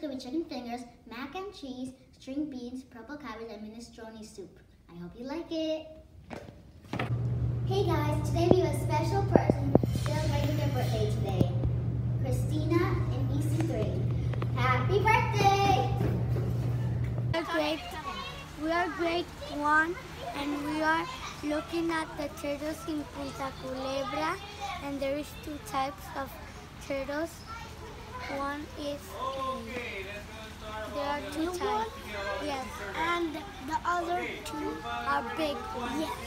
chicken with chicken fingers, mac and cheese, string beans, purple cabbage, and minestrone soup. I hope you like it. Hey guys, today we have a special person celebrating their birthday today. Christina in EC3. Happy birthday! We are grade 1 and we are looking at the turtles in Punta Culebra, and there is 2 types of turtles. One is there are 2 types. Yes. And the other 2 are big. Yes.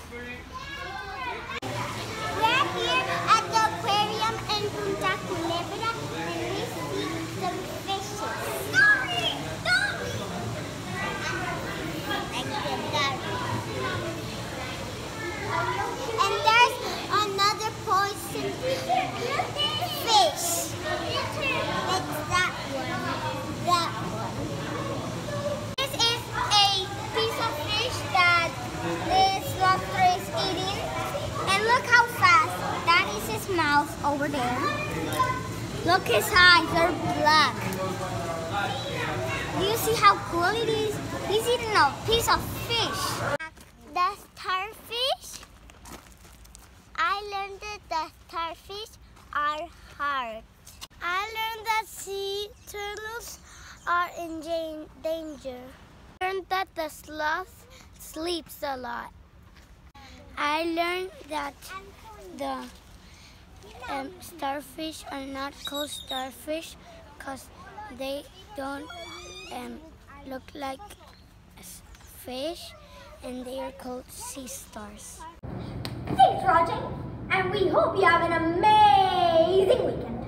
We're here at the aquarium in Punta Culebra and we see some fishes. And there's another poison fish. It's that one. That one. This is a piece of fish that this lobster is eating. And look how fast. That is his mouth over there. Look his eyes, they're black. Do you see how cool it is? He's eating a piece of fish. The starfish, I learned that the starfish are hard. I learned that sea turtles are in danger. I learned that the sloth sleeps a lot. I learned that the starfish are not called starfish because they don't look like a fish, and they are called sea stars. Thanks for watching, and we hope you have an amazing weekend.